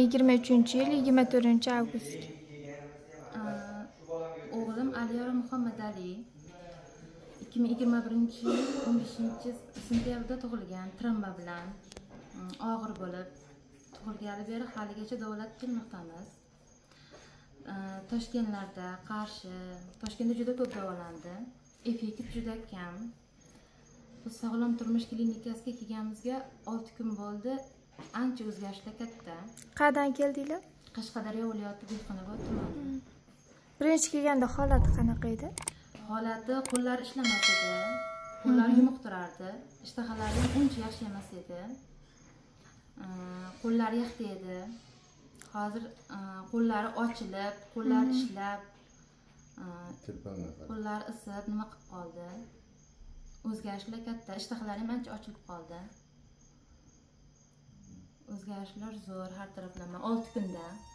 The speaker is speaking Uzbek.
23-yil 24-avgust. O'g'lim Aliyora Muhammad Ali 2021-yil 15-sentyabrda tug'ilgan, travma bilan og'ir bo'lib tug'ilgani beri haligacha davolatib kelmoqdamiz. Toshkentlarda, Qarshi, Toshkentda juda ko'p davolandi. Effektiv juda kam. Biz Sog'lom turmush klinikasiga kelganimizga 6 kun bo'ldi. Ancha o'zgarishlar katta. Qayerdan keldinglar? Qashqadaryo viloyati Dehqonobod tumani. Birinchi kelganda holati qanaqa edi? Holati qo'llar ishlamas edi. Qo'llar yumuq turardi. Ishtahalari ham uncha yaxshi emas edi. Qo'llari yaxta edi. Hozir qo'llari ochilib, qo'llar ishlab, qo'llari isib, nima qilib qoldi? O'zgarishlar katta, ishtahalari ham ancha ochilib qoldi. O'zgarishlar zo'r har taraflama 6 kunda.